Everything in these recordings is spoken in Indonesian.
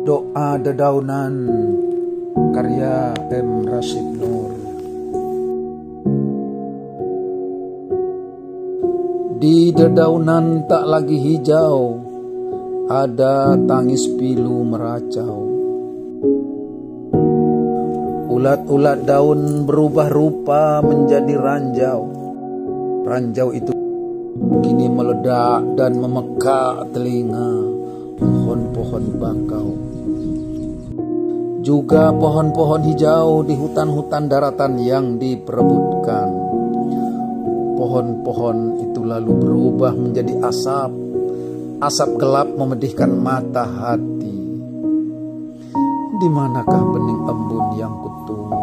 Doa Dedaunan karya M. Rashid Nur. Di dedaunan tak lagi hijau, ada tangis pilu meracau. Ulat-ulat daun berubah rupa menjadi ranjau. Ranjau itu kini meledak dan memekak telinga pohon-pohon bakau. Juga pohon-pohon hijau di hutan-hutan daratan yang diperebutkan. Pohon-pohon itu lalu berubah menjadi asap. Asap gelap memedihkan mata hati. Di manakah bening embun yang kutunggu?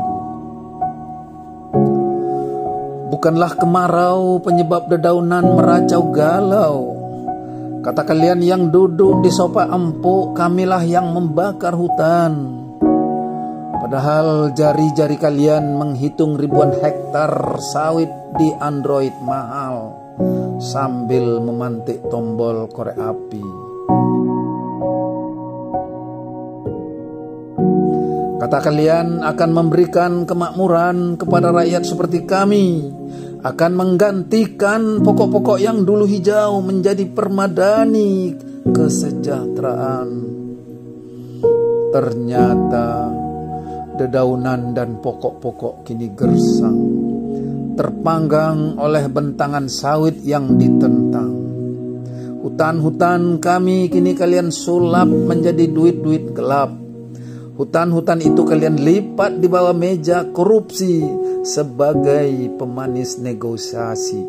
Bukanlah kemarau penyebab dedaunan meracau galau. Kata kalian yang duduk di sofa empuk, kamilah yang membakar hutan. Padahal jari-jari kalian menghitung ribuan hektar sawit di Android mahal sambil memantik tombol korek api. Kata kalian akan memberikan kemakmuran kepada rakyat seperti kami, akan menggantikan pokok-pokok yang dulu hijau menjadi permadani kesejahteraan. Ternyata dedaunan dan pokok-pokok kini gersang, terpanggang oleh bentangan sawit yang ditentang. Hutan-hutan kami kini kalian sulap menjadi duit-duit gelap. Hutan-hutan itu kalian lipat di bawah meja korupsi sebagai pemanis negosiasi.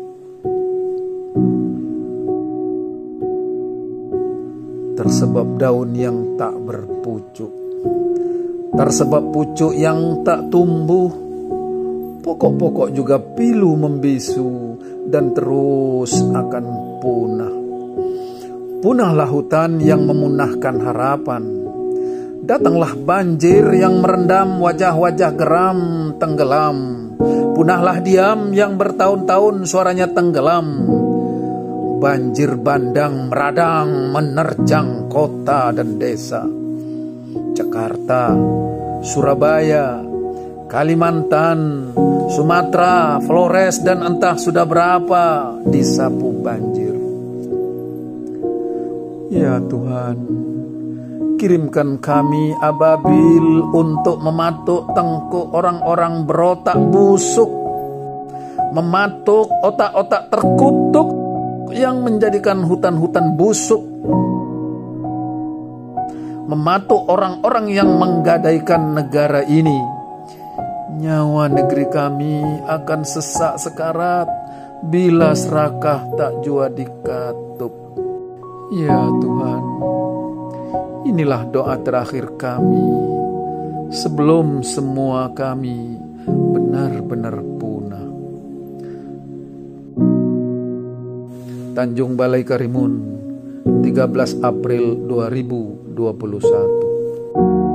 Tersebab daun yang tak berpucuk, tersebab pucuk yang tak tumbuh, pokok-pokok juga pilu membisu dan terus akan punah. Punahlah hutan yang memunahkan harapan. Datanglah banjir yang merendam wajah-wajah geram tenggelam. Punahlah diam yang bertahun-tahun suaranya tenggelam. Banjir bandang meradang menerjang kota dan desa. Jakarta, Surabaya, Kalimantan, Sumatera, Flores, dan entah sudah berapa disapu banjir. Ya Tuhan, kirimkan kami ababil untuk mematuk tengkuk orang-orang berotak busuk, mematuk otak-otak terkutuk yang menjadikan hutan-hutan busuk, mematuk orang-orang yang menggadaikan negara ini. Nyawa negeri kami akan sesak sekarat bila serakah tak jua dikatup. Ya Tuhan, inilah doa terakhir kami sebelum semua kami benar-benar punah. Tanjung Balai Karimun, 13 April 2021.